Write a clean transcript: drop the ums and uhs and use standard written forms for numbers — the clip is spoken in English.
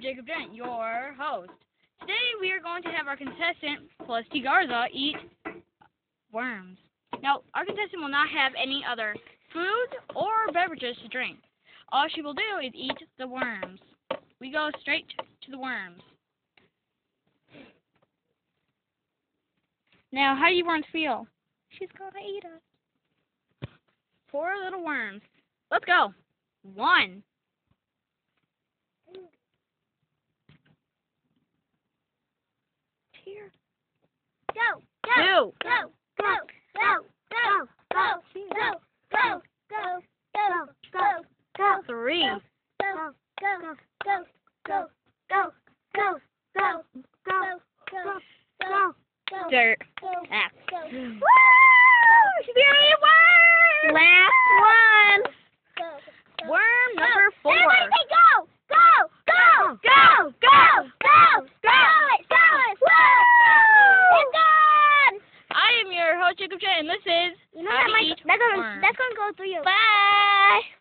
Jacob Dent, your host. Today we are going to have our contestant, Falisity Garza, eat worms. Now, our contestant will not have any other food or beverages to drink. All she will do is eat the worms. We go straight to the worms. Now, how do you worms feel? She's going to eat us. 4 little worms. Let's go. 1. Here. Go, go, 2. go, go, go, go, go, go, go, go, go, go, go, 3. go, go, go, go, go, go, go, go, go, go, go, Dirt. go, Ah. go. Woo! She's gonna eat a worm! Last one. Worm number 4. Everybody say go, go, go, go, go, go, go, it. Woo! It's done. I am your host, Jacob J, and this is How to Eat Worms. That's gonna go through you. Bye.